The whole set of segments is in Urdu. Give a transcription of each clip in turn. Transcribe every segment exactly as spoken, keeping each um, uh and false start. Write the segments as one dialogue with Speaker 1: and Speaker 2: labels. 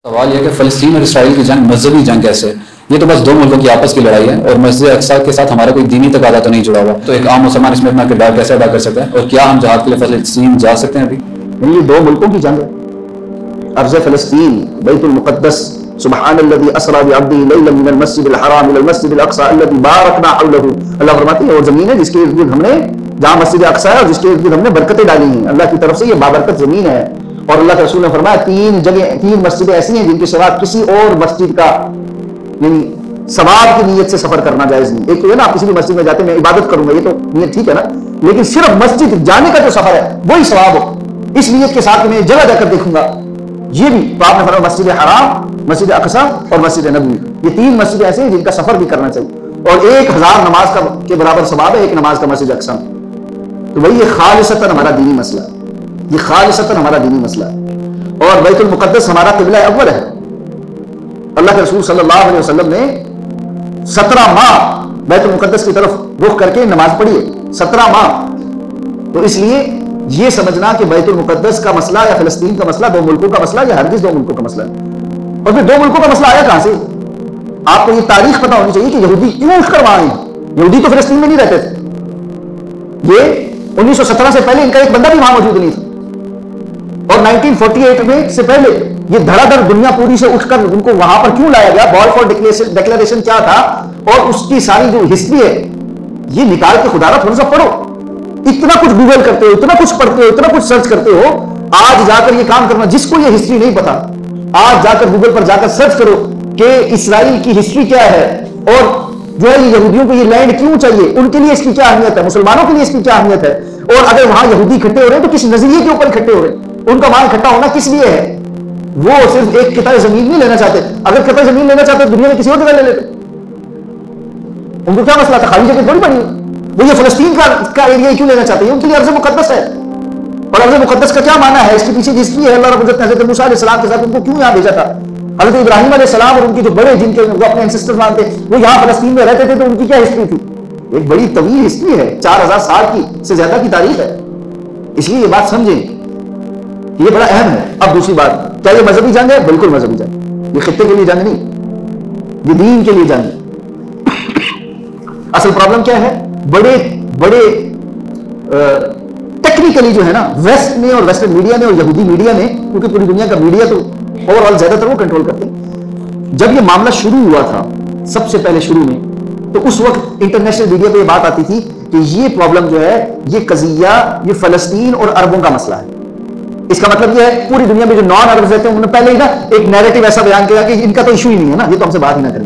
Speaker 1: سوال یہ کہ فلسطین اور اسرائیل کی جنگ مذہبی جنگ کیسے؟ یہ تو بس دو ملکوں کی آپس کی لڑائی ہے اور مسجد اقصی کے ساتھ ہمارا کوئی دینی تقاضا تو نہیں جڑا ہوا، تو ایک عام مسلمان اس میں اپنا کردار کیسے ادا کر سکتا ہے؟ اور کیا ہم جہاد کے لیے فلسطین جا سکتے ہیں ابھی؟
Speaker 2: یہ دو ملکوں کی جنگ ہے، ارض فلسطین بیت المقدس، سبحان الذی اسری بعبدہ لیلا من المسجد الحرام الى المسجد الاقصی الذی بارکنا حولہ، اللہ فرماتے ہیں وہ زمین ہے جس کے ارد گرد ہم نے، جہاں مسجد اقصی ہے اور جس کے ارد گرد ہم نے برکتیں ڈالی ہیں، اللہ کی طرف سے یہ بابرکت زمین ہے۔ اور اللہ کے رسول نے فرمایا تین جگہ تین مسجدیں ایسی ہیں جن کے سوا کسی اور مسجد کا یعنی ثواب کی نیت سے سفر کرنا جائز نہیں۔ ایک تو ہے نا آپ کسی بھی مسجد میں جاتے ہیں میں عبادت کروں گا، یہ تو نیت ٹھیک ہے نا، لیکن صرف مسجد جانے کا جو سفر ہے وہی ثواب ہو اس نیت کے ساتھ میں جگہ جا کر دیکھوں گا، یہ بھی تو آپ نے فرمایا مسجد حرام، مسجد اقصی اور مسجد نبوی، یہ تین مسجدیں ایسے ہیں جن کا سفر بھی کرنا چاہیے، اور ایک ہزار نماز کا کے برابر ثواب ہے ایک نماز کا مسجد اقصی۔ تو وہی یہ خالصتاً ہمارا دینی مسئلہ ہے، یہ خالصتاً ہمارا دینی مسئلہ ہے، اور بیت المقدس ہمارا قبلہ اول ہے۔ اللہ کے رسول صلی اللہ علیہ وسلم نے سترہ ماہ بیت المقدس کی طرف رخ کر کے نماز پڑھی ہے، سترہ ماہ۔ تو اس لیے یہ سمجھنا کہ بیت المقدس کا مسئلہ یا فلسطین کا مسئلہ دو ملکوں کا مسئلہ، یا ہرگز دو ملکوں کا مسئلہ ہے۔ اور پھر دو ملکوں کا مسئلہ آیا کہاں سے؟ آپ کو یہ تاریخ پتہ ہونی چاہیے کہ یہودی کیوں اٹھ کر وہاں آئے۔ یہودی تو فلسطین میں نہیں رہتے تھے، یہ انیس سو سترہ سے پہلے ان کا ایک بندہ بھی وہاں موجود نہیں تھا، اور نائنٹین فورٹی ایٹ میں سے پہلے یہ دھڑا دھڑ دنیا پوری سے اٹھ کر ان کو وہاں پر کیوں لایا گیا، بالفور ڈکلیریشن کیا تھا، اور اس کی ساری جو ہسٹری ہے یہ نکال کے خدا را تھوڑا سا پڑھو۔ اتنا کچھ گوگل کرتے ہو، اتنا کچھ پڑھتے ہو، اتنا کچھ سرچ کرتے ہو، آج جا کر یہ کام کرنا، جس کو یہ ہسٹری نہیں پتا آج جا کر گوگل پر جا کر سرچ کرو کہ اسرائیل کی ہسٹری کیا ہے، اور جو ہے یہ یہودیوں کو یہ لینڈ کیوں چاہیے، ان کے لیے اس کی کیا اہمیت ہے، مسلمانوں کے لیے اس کی کیا اہمیت ہے، اور اگر وہاں یہودی اکٹھے ہو رہے ہیں تو کس نظریے کے اوپر اکٹھے ہو رہے ہیں، ان کا وہاں اکٹھا ہونا کس لیے ہے۔ وہ صرف ایک قطعہ زمین نہیں لینا چاہتے، اگر قطعہ زمین لینا چاہتے تو دنیا میں کسی اور جگہ لے لیتے، ان کو کیا مسئلہ تھا، خالی جگہ تھوڑی بنی۔ وہ یہ فلسطین کا کا ایریا کیوں لینا چاہتے ہیں، ان کے لیے ارض مقدس ہے، اور ارض مقدس کا کیا معنی ہے، اس کے پیچھے ہسٹری ہے۔ اللہ رب العزت نے حضرت موسیٰ علیہ السلام کے ساتھ ان کو کیوں یہاں بھیجا تھا، حضرت ابراہیم علیہ السلام اور ان کے جو بڑے جن کے وہ اپنے انسسٹر مانتے وہ یہاں فلسطین میں رہتے تھے، تو ان کی کیا ہسٹری تھی، ایک بڑی طویل ہسٹری ہے، چار ہزار سال کی سے زیادہ کی تاریخ ہے۔ اس لیے یہ بات سمجھیں، یہ بڑا اہم ہے۔ اب دوسری بات، کیا یہ مذہبی جنگ ہے؟ بالکل مذہبی جنگ، یہ خطے کے لیے جنگ نہیں، یہ دین کے لیے جنگ ہے۔ اصل پرابلم کیا ہے، بڑے بڑے ٹیکنیکلی جو ہے نا ویسٹ میں اور ویسٹرن میڈیا نے اور یہودی میڈیا نے، کیونکہ پوری دنیا کا میڈیا تو اوور آل زیادہ تر وہ کنٹرول کرتے ہیں، جب یہ معاملہ شروع ہوا تھا سب سے پہلے شروع میں، تو اس وقت انٹرنیشنل میڈیا پہ یہ بات آتی تھی کہ یہ پرابلم جو ہے، یہ قضیہ یہ فلسطین اور عربوں کا مسئلہ ہے۔ اس کا مطلب یہ ہے پوری دنیا میں جو نان عربز رہتے ہیں انہوں نے پہلے ہی نا ایک نیریٹو ایسا بیان کیا کہ ان کا تو ایشو ہی نہیں ہے نا، یہ تو ہم سے بات ہی نہ کریں۔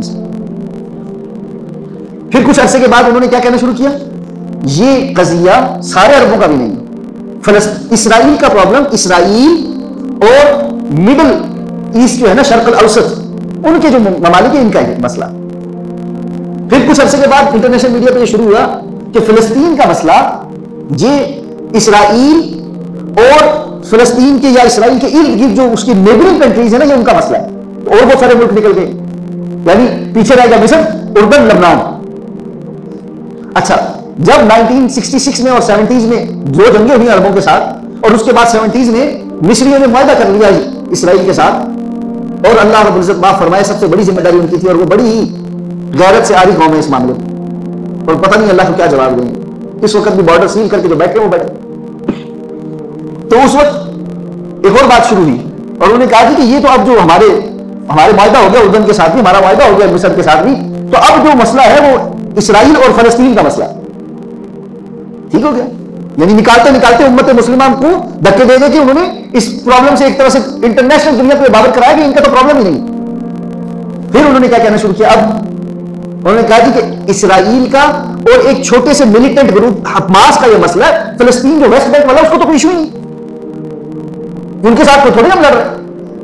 Speaker 2: پھر کچھ عرصے کے بعد انہوں نے کیا کہنا شروع کیا، یہ قضیہ سارے عربوں کا بھی نہیں ہے، اسرائیل کا پرابلم اسرائیل اور مڈل ایسٹ جو ہے نا، شرق الاوسط، ان کے جو ممالک ہیں ان کا ہے مسئلہ۔ پھر کچھ عرصے کے بعد انٹرنیشنل میڈیا پہ یہ شروع ہوا کہ فلسطین کا مسئلہ یہ اسرائیل اور فلسطین کے یا اسرائیل کے ارد گرد جو اس کی نیبرنگ کنٹریز ہیں نا، یہ ان کا مسئلہ ہے، اور بہت سارے ملک نکل گئے، یعنی پیچھے رہ گیا مصر، اردن، لبنان۔ اچھا، جب نائنٹین سکسٹی سکس میں اور سیونٹیز میں دو جنگیں ہوئی عربوں کے ساتھ، اور اس کے بعد سیونٹیز میں مصریوں نے معاہدہ کر لیا اسرائیل کے ساتھ، اور اللہ رب العزت معاف فرمائے سب سے بڑی ذمہ داری ان کی تھی، اور وہ بڑی ہی غیرت سے آری قوم ہے اس معاملے میں، اور پتہ نہیں اللہ کو کیا جواب دیں گے۔ اس وقت بھی بارڈر سیل کر کے جو بیٹھے وہ بیٹھے۔ تو اس وقت ایک اور بات شروع ہوئی، اور انہوں نے کہا کہ یہ تو اب جو ہمارے ہمارے معاہدہ ہو گیا اردن کے ساتھ بھی، ہمارا معاہدہ ہو گیا مصر کے ساتھ بھی، تو اب جو مسئلہ ہے وہ اسرائیل اور فلسطین کا مسئلہ ٹھیک ہو گیا۔ یعنی نکالتے نکالتے امت مسلمان کو دھکے دے دے کے انہوں نے اس پرابلم سے ایک طرح سے انٹرنیشنل دنیا پہ بابر کرایا کہ ان کا تو پرابلم ہی نہیں۔ پھر انہوں نے کیا کہنا شروع کیا، اب انہوں نے کہا جی کہ اسرائیل کا اور ایک چھوٹے سے ملیٹنٹ گروپ حماس کا یہ مسئلہ ہے، فلسطین جو ویسٹ بینک والا اس کو تو کوئی ایشو ہی نہیں، ان کے ساتھ کوئی تھوڑی ہم لڑ رہے ہیں۔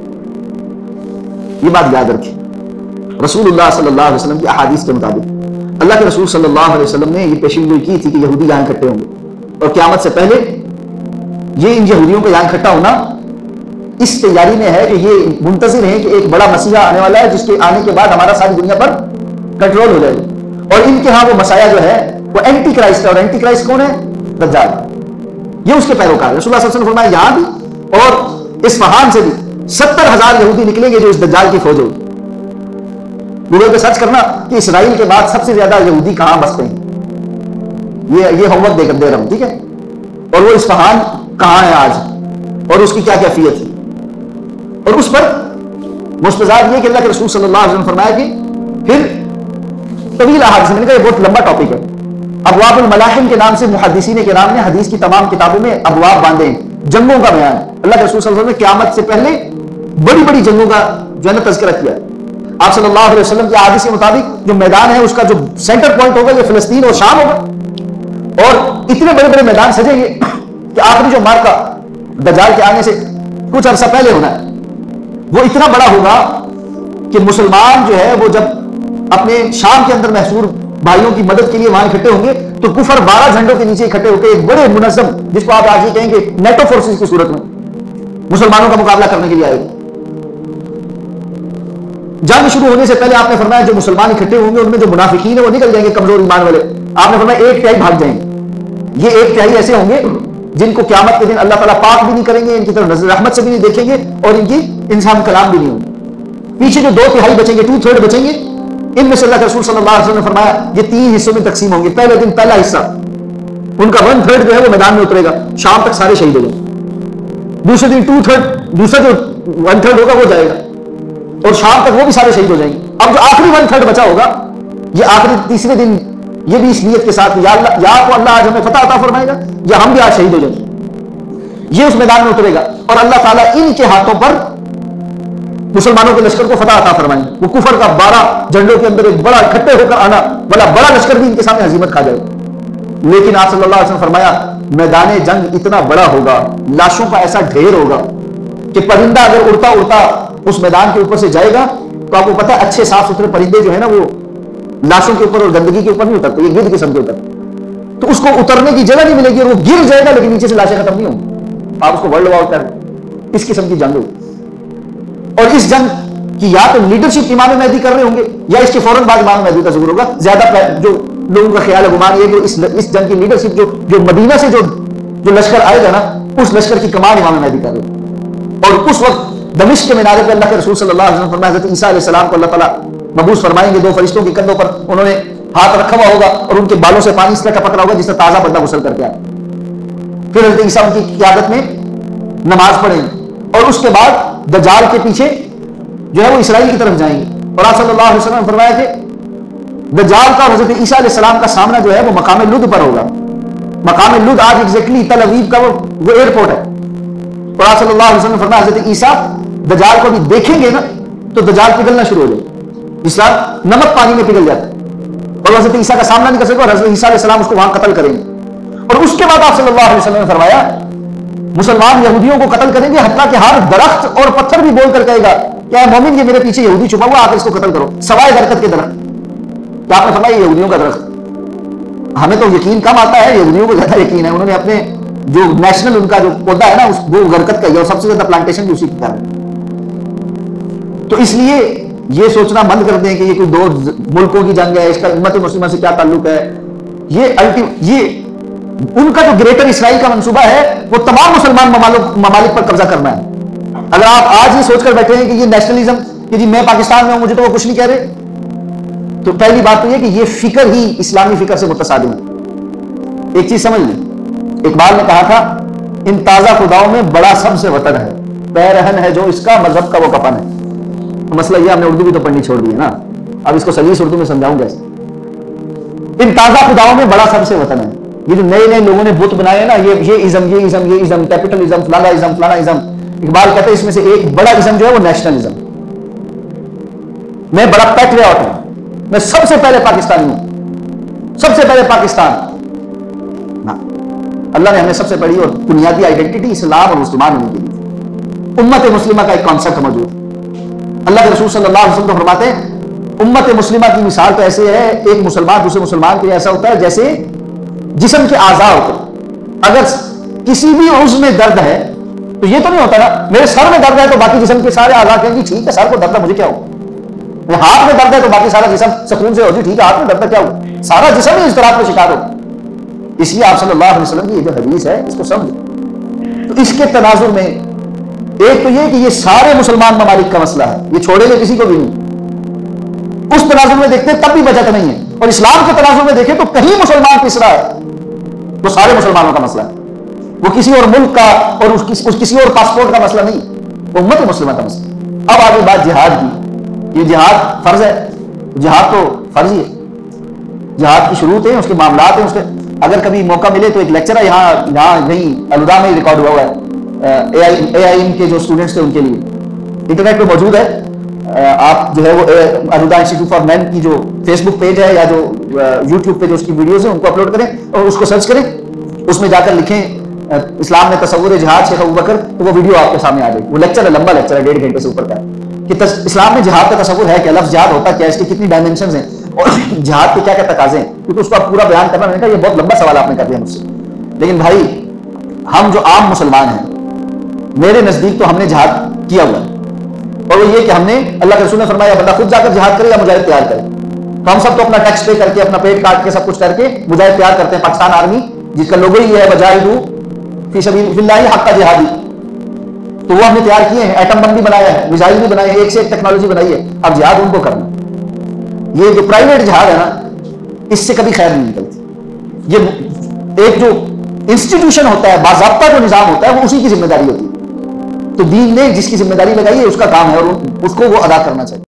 Speaker 2: یہ بات یاد رکھیں، رسول اللہ صلی اللہ علیہ وسلم کی احادیث کے مطابق اللہ کے رسول صلی اللہ علیہ وسلم نے یہ پیشین گوئی کی تھی کہ یہودی یہاں اکٹھے ہوں گے، اور قیامت سے پہلے یہ ان یہودیوں کو یہاں اکٹھا ہونا اس تیاری میں ہے کہ یہ منتظر ہیں کہ ایک بڑا مسیحا آنے والا ہے جس کے آنے کے بعد ہمارا ساری دنیا پر کنٹرول ہو جائے گا، اور ان کے ہاں وہ مسیحا جو ہے وہ اینٹی کرائسٹ ہے، اور اینٹی کرائسٹ کون ہے؟ دجال، یہ اس کے پیروکار۔ رسول اللہ صلی اللہ علیہ وسلم نے فرمایا یہاں بھی اور اصفہان سے بھی ستر ہزار یہودی نکلیں گے جو اس دجال کی فوج ہوگی. گوگل پہ سرچ کرنا کہ اسرائیل کے بعد سب سے زیادہ یہودی کہاں بستے ہیں. یہ یہ ہوم ورک دے کر دے رہا ہوں, ٹھیک ہے. اور وہ اصفہان کہاں ہے آج, اور اس کی کیا کیفیت ہے. اور اس پر مستضاد یہ کہ اللہ کے رسول صلی اللہ علیہ وسلم فرمایا کہ پھر طویل احادیث, میں نے کہا یہ بہت لمبا ٹاپک ہے. ابواب الملاحم کے نام سے محدثین کرام نے حدیث کی تمام کتابوں میں ابواب باندھے ہیں. جنگوں کا بیان, اللہ کے رسول صلی اللہ علیہ وسلم نے قیامت سے پہلے بڑی بڑی جنگوں کا جو ہے نا تذکرہ کیا. آپ صلی اللہ علیہ وسلم کی حدیث کے مطابق جو میدان ہے اس کا جو سینٹر پوائنٹ ہوگا یہ فلسطین اور شام ہوگا, اور اتنے بڑے بڑے میدان سجیں گے کہ آخری جو مارکا دجال کے آنے سے کچھ عرصہ پہلے ہونا ہے وہ اتنا بڑا ہوگا کہ مسلمان جو ہے وہ جب اپنے شام کے اندر محصور بھائیوں کی مدد کے لیے وہاں اکٹھے ہوں گے تو کفر بارہ جھنڈوں کے نیچے اکٹھے ہو کے ایک بڑے منظم, جس کو آپ آج یہ کہیں گے نیٹو فورسز کی صورت میں مسلمانوں کا مقابلہ کرنے کے لیے آئے گی. جنگ شروع ہونے سے پہلے آپ نے فرمایا جو مسلمان اکٹھے ہوں گے ان میں جو منافقین ہیں وہ نکل جائیں گے, کمزور ایمان والے. آپ نے فرمایا ایک تہائی بھاگ جائیں گے. یہ ایک تہائی ایسے ہوں گے جن کو قیامت کے دن اللہ تعالیٰ پاک بھی نہیں کریں گے, ان کی طرف نظر رحمت سے بھی نہیں دیکھیں گے, اور ان کی انسان کلام بھی نہیں ہوگا. پیچھے جو دو تہائی بچیں گے, ٹو تھرڈ بچیں گے, ان میں سے اللہ کے رسول صلی اللہ علیہ وسلم نے فرمایا یہ تین حصوں میں تقسیم ہوں گے. پہلے دن پہلا حصہ ان کا ون تھرڈ جو ہے وہ میدان میں اترے گا, شام تک سارے شہید ہو جائیں. دوسرے دن ٹو تھرڈ دوسرا جو ون تھرڈ ہوگا وہ جائے گا, اور شام تک وہ بھی سارے شہید ہو جائیں گے. اب جو آخری ون تھرڈ بچا ہوگا یہ آخری تیسرے دن یہ بھی اس نیت کے ساتھ یا اللہ یا تو اللہ آج ہمیں فتح عطا فرمائے گا یا ہم بھی آج شہید ہو جائیں گے. یہ اس میدان میں اترے گا اور اللہ تعالیٰ ان کے ہاتھوں پر مسلمانوں کے لشکر کو فتح عطا فرمائیں گے. وہ کفر کا بارہ جھنڈوں کے اندر ایک بڑا اکٹھے ہو کر آنا والا بڑا لشکر بھی ان کے سامنے ہزیمت کھا جائے گا. لیکن آپ صلی اللہ علیہ وسلم فرمایا میدان جنگ اتنا بڑا ہوگا, لاشوں کا ایسا ڈھیر ہوگا کہ پرندہ اگر اڑتا اڑتا اس میدان کے اوپر سے جائے گا تو آپ کو پتا ہے اچھے صاف ستھرے پرندے جو ہے نا وہ لاشوں کے اوپر اور گندگی کے اوپر نہیں اترتے, یہ گرد قسم کے اترتے, تو اس کو اترنے کی جگہ نہیں ملے گی اور وہ گر جائے گا لیکن نیچے سے لاشیں ختم نہیں ہوں. آپ اس کو ورلڈ وار کر اس قسم کی جنگ ہوگی. اور اس جنگ کی یا تو لیڈرشپ امام مہدی کر رہے ہوں گے یا اس کے فوراً بعد امام مہدی کا ظہور ہوگا. زیادہ جو لوگوں کا خیال ہے گمان یہ کہ اس اس جنگ کی لیڈرشپ جو جو مدینہ سے جو جو لشکر آئے گا نا اس لشکر کی کمان امام مہدی کر رہے ہیں. اور اس وقت دمشق کے مینارے پہ اللہ کے رسول صلی اللہ علیہ وسلم فرمایا حضرت عیسیٰ علیہ السلام کو اللہ تعالیٰ مبعوث فرمائیں گے, دو فرشتوں کے کندھوں پر انہوں نے ہاتھ رکھا ہوا ہوگا اور ان کے بالوں سے پانی اس طرح ٹپک رہا ہوگا جس سے تازہ بندہ غسل کر کے آئے. پھر حضرت عیسیٰ ان کی قیادت میں نماز پڑھیں گے اور اس کے بعد دجال کے پیچھے جو ہے وہ اسرائیل کی طرف جائیں گے. اور آپ صلی اللہ علیہ وسلم نے فرمایا کہ دجال کا حضرت عیسیٰ علیہ السلام کا سامنا جو ہے وہ مقام لد پر ہوگا. مقام لد آج ایگزیکٹلی تل ابیب کا وہ وہ ایئرپورٹ ہے. اور آپ صلی اللہ علیہ وسلم نے فرمایا حضرت عیسیٰ دجال کو بھی دیکھیں گے نا تو دجال پگھلنا شروع ہو جائے. اسلام نمک پانی میں پگھل جاتا ہے اور حضرت عیسیٰ کا سامنا نہیں کر سکے اور حضرت عیسیٰ علیہ السلام اس کو وہاں قتل کریں گے. اور اس کے بعد آپ صلی اللہ علیہ وسلم نے فرمایا مسلمان یہودیوں کو قتل کریں گے حتیٰ کہ ہر درخت اور پتھر بھی بول کر کہے گا کیا مومن یہ میرے پیچھے یہودی چھپا ہوا, آ کر اس کو قتل کرو, سوائے برکت کے درخت. تو آپ نے فرمایا یہ یہودیوں کا درخت. ہمیں تو یقین کم آتا ہے, یہودیوں کو زیادہ یقین ہے. انہوں نے اپنے جو نیشنل ان کا جو پودا ہے نا وہ برکت کا ہی ہے اور سب سے زیادہ پلانٹیشن بھی اسی کی کر ہے. تو اس لیے یہ سوچنا بند کر دیں کہ یہ کوئی دو ملکوں کی جنگ ہے, اس کا امت مسلمہ سے کیا تعلق ہے. یہ الٹی یہ ان کا جو گریٹر اسرائیل کا منصوبہ ہے وہ تمام مسلمان ممالک پر قبضہ کرنا ہے. اگر آپ آج یہ سوچ کر بیٹھے ہیں کہ یہ نیشنلزم کہ جی میں پاکستان میں ہوں مجھے تو وہ کچھ نہیں کہہ رہے, تو پہلی بات تو یہ کہ یہ فکر ہی اسلامی فکر سے متصادم ہے. ایک چیز سمجھ لیں, اقبال نے کہا تھا ان تازہ خداؤں میں بڑا سب سے وطن ہے, پیرہن ہے جو اس کا مذہب کا وہ کفن ہے. مسئلہ یہ ہم نے اردو بھی تو پڑھنی چھوڑ دی ہے نا, اب اس کو سلیس اردو میں سمجھاؤں گا. ان تازہ خداؤں میں بڑا سب سے وطن ہے. یہ جو نئے نئے لوگوں نے بت بنائے نا یہ یہ ازم یہ ازم یہ ازم کیپٹلزم فلانا ازم فلانا ازم, اقبال کہتے ہیں اس میں سے ایک بڑا ازم جو ہے وہ نیشنلزم. میں بڑا پیٹریاٹ ہوں, میں سب سے پہلے پاکستانی ہوں, سب سے پہلے پاکستان. اللہ نے ہمیں سب سے بڑی اور بنیادی آئیڈینٹی اسلام اور مسلمان ہونے کے لیے امت مسلمہ کا ایک کانسیپٹ موجود ہے. اللہ کے رسول صلی اللہ علیہ وسلم فرماتے ہیں امت مسلمہ کی مثال تو ایسے ہے, ایک مسلمان دوسرے مسلمان کے لیے ایسا ہوتا ہے جیسے جسم کے اعضاء ہوتے ہیں. اگر کسی بھی عضو میں درد ہے تو یہ تو نہیں ہوتا نا میرے سر میں درد ہے تو باقی جسم کے سارے اعضاء کہیں گے ٹھیک ہے سر کو درد ہے مجھے کیا ہو. ہاتھ میں درد ہے تو باقی سارا جسم سکون سے ہو جی ٹھیک ہے ہاتھ میں درد ہے کیا ہو, سارا جسم ہی اضطراب کا شکار ہو. اس لیے آپ صلی اللہ علیہ وسلم کی یہ جو حدیث ہے اس کو سمجھیں. تو اس کے تناظر میں ایک تو یہ کہ یہ سارے مسلمان ممالک کا مسئلہ ہے، یہ چھوڑے گے کسی کو بھی نہیں۔ اس تناظر میں دیکھتے تب بھی بچت نہیں ہے، اور اسلام کے تناظر میں دیکھیں تو کہیں مسلمان پس رہا ہے، وہ سارے مسلمانوں کا مسئلہ ہے، وہ کسی اور ملک کا اور اس کس, اس کسی اور پاسپورٹ کا مسئلہ نہیں، وہ امت مسلمہ کا مسئلہ۔ اب آگے بات جہاد کی، یہ جہاد فرض ہے، جہاد تو فرض ہی ہے، جہاد کی شروط ہے، اس کے معاملات ہیں، اس کے اگر کبھی موقع ملے تو ایک لیکچر ہے یہاں یہاں نہیں الوداع میں ریکارڈ ہوا ہوا ہے، اے آئی اے آئی ایم کے جو اسٹوڈنٹس تھے ان کے لیے، انٹرنیٹ پہ موجود ہے، آپ جو ہے وہ الوداع انسٹیٹیوٹ فار مین کی جو فیس بک پیج ہے یا جو یوٹیوب پہ جو اس کی ویڈیوز ہیں ان کو اپلوڈ کریں اور اس کو سرچ کریں، اس میں جا کر لکھیں اسلام میں تصور جہاد شیخ ابوبکر، تو وہ ویڈیو آپ کے سامنے آ جائے گی۔ وہ لیکچر ہے، لمبا لیکچر ہے، ڈیڑھ گھنٹے سے اوپر کا ہے کہ اسلام میں جہاد کا تصور ہے، کہ لفظ جہاد ہوتا کیا ہے، اس کی کتنی ڈائمینشنز ہیں اور جہاد کے کیا کیا تقاضے ہیں، کیونکہ اس کو آپ پورا بیان کرنا نہیں تھا، یہ بہت لمبا سوال آپ نے کر دیا مجھ سے۔ لیکن بھائی ہم جو عام مسلمان ہیں، میرے نزدیک تو ہم نے جہاد کیا ہوا ہے، اور وہ یہ کہ ہم نے اللہ کے رسول نے فرمایا بندہ خود جا کر جہاد کرے یا مجاہد تیار کرے، تو ہم سب تو اپنا ٹیکس پے کر کے اپنا پیٹ کاٹ کے سب کچھ کر کے مجاہد تیار کرتے ہیں۔ پاکستان آرمی جس کا لوگو ہی ہے وجاہدوا فی سبیل اللہ حق جہادی، تو وہ ہم نے تیار کیے ہیں، ایٹم بم بھی بنایا ہے، میزائل بھی بنائے ہیں، ایک سے ایک ٹیکنالوجی بنائی ہے، اب جہاد ان کو کرنا۔ یہ جو پرائیویٹ جہاد ہے نا، اس سے کبھی خیر نہیں نکلتی، یہ ایک جو انسٹیٹیوشن ہوتا ہے، باضابطہ جو نظام ہوتا ہے، وہ اسی کی ذمہ داری ہوتی ہے، تو دین نے جس کی ذمہ داری لگائی ہے اس کا کام ہے اور اس کو وہ ادا کرنا چاہیے۔